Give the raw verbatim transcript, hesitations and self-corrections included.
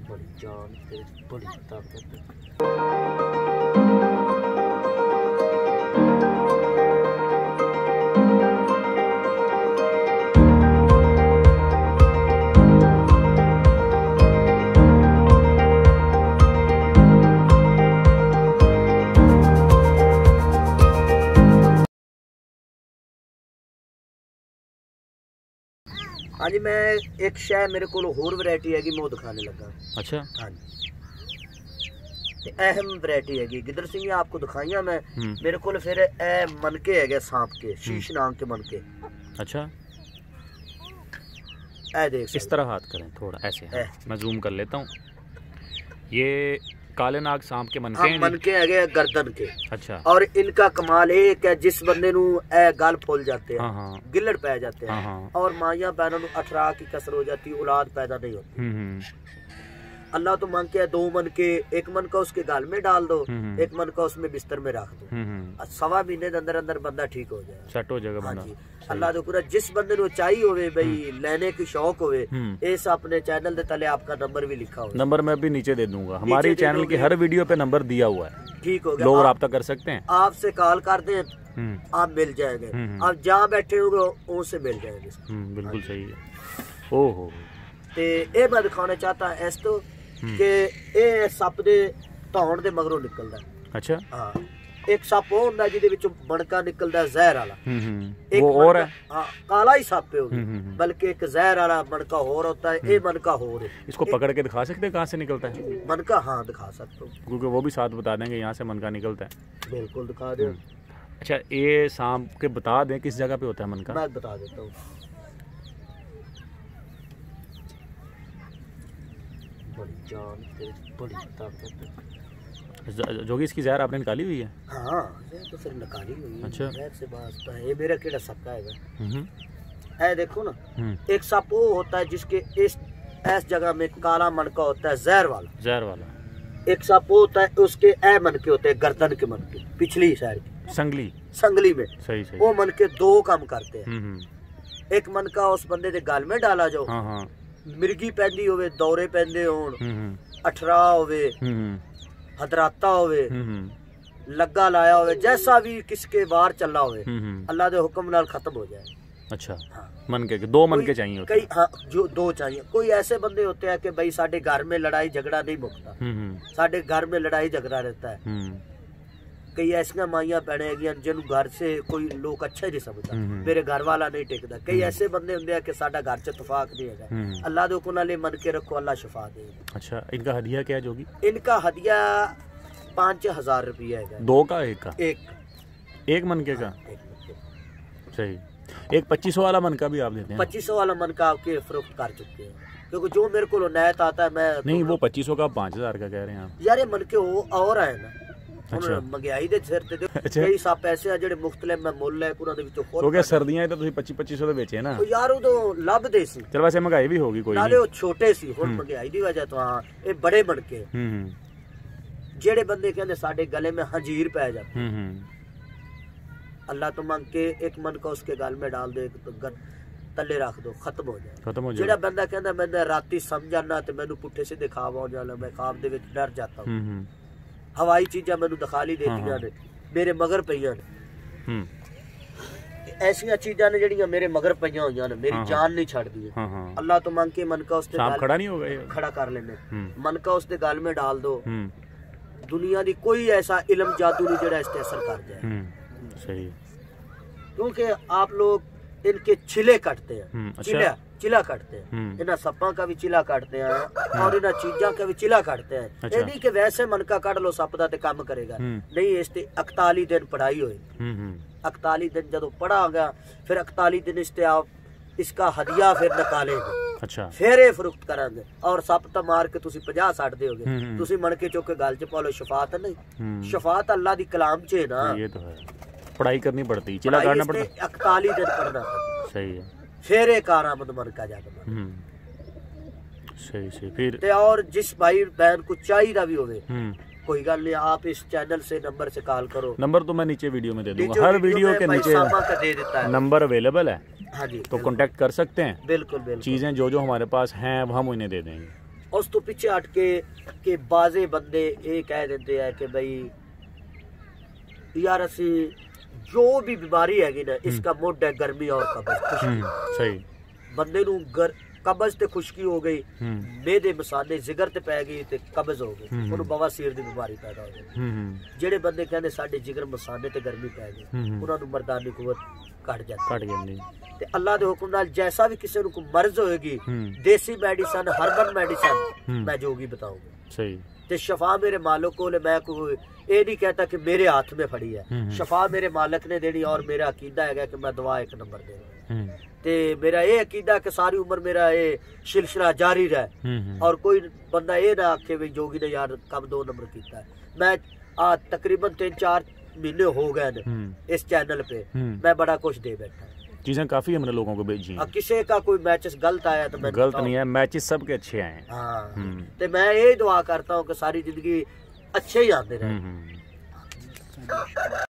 बड़ी जान ते बड़ी ताकत। हाँ जी, मैं एक शय मेरे को होर वैरायटी हैगी मैं दिखाने लगा। अच्छा। हाँ जी, अहम वैरायटी हैगी गिदर सिंह आपको दिखाइया मैं। मेरे को फिर ए मनके है सांप के, शीश नाम के मनके। अच्छा, ए देख इस तरह हाथ करें थोड़ा ऐसे। हाँ, मैं जूम कर लेता हूँ। ये काले नाग सांप के मनके हैं। मनके है गर्दन के। अच्छा। और इनका कमाल एक है, जिस बंदे नू ए गल फुल जाते हैं, हाँ हाँ, गिल्लड़ पै जाते हैं, हाँ हाँ, और माइया बहनों नू अठरा की कसर हो जाती, औलाद पैदा नहीं होती। अल्लाह तो मांग के दो मन के, एक मन का उसके गाल में डाल दो, एक मन का उसमें बिस्तर में रख दो, सवा महीने के अंदर अंदर बंदा ठीक हो जाए, सेट हो जाएगा बंदा। अल्लाह तो पूरा जिस बंदे को चाहिए होवे भाई लेने की शौक होवे, इस अपने चैनल के तले आपका नंबर भी लिखा होगा। नंबर मैं भी नीचे दे दूंगा। हमारे चैनल की हर वीडियो पे नंबर दिया हुआ है, ठीक हो गया। लोग राब्ता कर सकते हैं, आपसे कॉल कर दें आप मिल जाएंगे, आप जहाँ बैठे होंगे उनसे मिल जाएंगे। बिल्कुल सही है। ओहो, ते ए मैं दिखाना चाहता है इस तो कि ए सप दे धौण दे मगरों निकलदा। अच्छा। हाँ, एक सप वो हुंदा जिहदे विचों मणका निकलदा जहर वाला। एक वो और है। हाँ, काला ही सप है, बल्कि एक जहर वाला मणका और होता है, ये मणका और है। इसको पकड़ के दिखा सकते हैं कहाँ से निकलता है मनका? हाँ दिखा सकते हो, क्योंकि वो भी साथ बता देंगे यहाँ से मनका निकलता है। बिल्कुल दिखा दे। अच्छा, ये सांप के बता दें किस जगह पे होता है मनका? मैं बता देता हूँ। बड़ी जान ते बड़ी ताकत। जो कि इसकी जहर आपने निकाली हुई है? हाँ, तो फिर निकाली हुई है। अच्छा। जहर से वास्ता है, ये मेरा केड़ा सप्पा है। ए देखो ना, एक सप वो होता है जिसके इस इस जगह में काला मनका होता है, जहर वाला। जहर वाला। एक सप वो होता है उसके ए मनके होते हैं, गर्दन के मनके, पिछली साइड की संगली संगली में। सही सही। वो मनके दो काम करते हैं। एक मनका उस बंदे के गाल में डाला जाओ, हाँ हाँ, मिर्गी पैंदी होवे, दौरे पैंदे होन, अठरा होवे, हदराता होवे, लग्गा लाया होवे, जैसा भी किसके बार चला होवे, अल्लाह दे हुक्म नाल खत्म हो जाए। अच्छा। हाँ। मन के दो मन के चाहिए होते कई। हाँ, जो दो चाहिए। कोई ऐसे बंदे होते हैं कि भाई साडे घर में लड़ाई झगड़ा नहीं मुकता, साडे घर में लड़ाई झगड़ा रहता है। कई ऐसिया माइया भैन है जिन घर से कोई लोग अच्छा ही नहीं समझता, मेरे घर वाला नहीं टिकता। कई ऐसे बंदे होंगे हैं कि साडा घर च इत्तेफाक नहीं है। अल्लाह दे हुक्म नाल मन के रखो, अल्लाह शिफा दे। अच्छा, इनका हदिया क्या जोगी? इनका हदिया पाँच हजार रुपया है। दो का एक का? एक एक मनके का। सही। एक पच्चीस सौ वाला मनका भी आप देते हैं? पच्चीस सौ वाला मनका आपके फरोख्त कर चुके हैं, क्योंकि जो मेरे को नैत आता है मैं नहीं। वो पच्चीस सौ का पाँच हजार का कह रहे हैं आप? यार ये मनके वो और है ना। अच्छा। महंगाई दे सिर ते कई सप ऐसे हैं जिहड़े मुख्तलिफ में मुੱਲ है, ਉਹਨਾਂ ਦੇ ਵਿੱਚੋਂ ਕਿਉਂਕਿ ਸਰਦੀਆਂ ਤਾਂ ਤੁਸੀਂ पच्चीस पच्चीस सौ ਦੇ ਵੇਚੇ ਨਾ ਯਾਰ, ਉਦੋਂ ਲੱਭਦੇ ਸੀ। ਚਲ ਵੈਸੇ ਮਹਿੰਗਾਈ ਵੀ ਹੋ ਗਈ ਕੋਈ ਨਹੀਂ, ਨਾਲੇ ਉਹ ਛੋਟੇ ਸੀ। ਹੁਣ ਮਹਿੰਗਾਈ ਦੀ ਵਜ੍ਹਾ ਤੋਂ ਹਾਂ ਇਹ ਬੜੇ ਬਣ ਕੇ ਹੂੰ ਜਿਹੜੇ ਬੰਦੇ ਕਹਿੰਦੇ ਸਾਡੇ ਗਲੇ में हंजीर पै जाती हूँ, अल्लाह तो मांग के एक मन का उसके गाल में डाल दो, तो तले रख दो, खत्म हो जाए। खत्म हो जाए। जेड़ा बंदा कहता मैं राती समझ आना ते मैनू पुट्ठे सीधे ख्वाब आ जाना, मैं ख्वाब दे विच डर जाता हूं, हवाई चीज़ां मैनू दिखा ली देतियां ने, मेरे मगर पईयां ने। ऐसियां चीज़ां ने जेड़ियां मेरे मगर पईयां होईयां ने, मेरी जान नहीं छड्डदी है। अल्लाह तो मांग के मन का उसते गाल खड़ा नहीं होगा, खड़ा कर लेने, मन का उसते गाल में डाल दो। दुनिया दी कोई ऐसा इल्म जादू नहीं जेड़ा इस ते असर कर जाए। सही। क्योंकि आप लोग इनके चिले काटते हैं। अच्छा। चिला चिला काटते हैं, इन्हें सप्पा का भी चिला काटते हैं और इन्हें चीजा का भी चिला काटते हैं। अच्छा। ये नहीं कि वैसे मन का काट लो सप दा ते काम करेगा, नहीं। इस ते इकताली दिन पढ़ाई हुई, इकताली दिन जदों पढ़ा गया फिर इकताली दिन इस ते आप इसका हदिया फिर निकालेंगे। अच्छा। फिर ये फरोख्त करांगे, और सप तो मार के तुसी पचास साठ दोगे, तुसी मन के चुक के गल च पा लो, शफात नहीं। शफात अल्लाह दी कलाम च है ना। ये तो है, पढ़ाई करनी पड़ती, चिला काटना पड़ता, इकताली दिन पढ़ना। सही है। फिर एक आरामद मन का जाकर सही सही। फिर ते और जिस भाई बहन को चाहिए भी होवे, कोई गल नहीं, आप इस चैनल से नंबर से कॉल करो। नंबर तो मैं नीचे वीडियो में दे दूंगा, हर वीडियो के नीचे दे देता है, नंबर अवेलेबल है। हाँ जी, तो कांटेक्ट कर सकते हैं। बिल्कुल बिल्कुल। चीजें जो जो हमारे पास हैं हम उन्हें दे देंगे। उस तो पीछे हट के कि बाजे बंदे ये कह देते हैं कि भाई यार असी जो भी बीमारी हैगी ना इसका मुड है गर्मी और कब्ज। सही बंदे नू गर कब्ज ते खुशकी हो गई, मेदे मसाले जिगर ते पै गई ते कब्ज हो गई, उन्होंने बवासीर दी बीमारी पैदा हो गई। जेड़े बंदे कहंदे साडे जिगर मसाले ते गर्मी पै गई, उन्हां नू मर्दानी कुवत घट जाती घट जांदी। ते अल्लाह दे हुक्म नाल जैसा भी किसी नू मर्ज होएगी, देसी मेडिसिन हर्बल मेडिसिन मैं जोगी बताऊंगा। सही ते शफा मेरे मालिक को ले, मैं कोई ये नहीं कहता कि मेरे हाथ में फड़ी है, शफा मेरे मालिक ने देनी और मेरा अकीदा है कि मैं दवा एक नंबर देना। ते मेरा ये अकीदा कि सारी उम्र मेरा ये सिलसिला जारी रहे और कोई बंदा ये ना आखे भी जोगी ने यार कब दो नंबर किया है। मैं आज तकरीबन तीन चार महीने हो गए इस चैनल पे, मैं बड़ा कुछ दे बैठा। चीजें काफी हमने लोगों को भेजी हैं। किसी का कोई मैचेस गलत आया तो मैं गलत नहीं है, मैचेस सबके अच्छे आए हैं। हाँ, तो मैं ये दुआ करता हूँ कि सारी जिंदगी अच्छे ही आते रहे।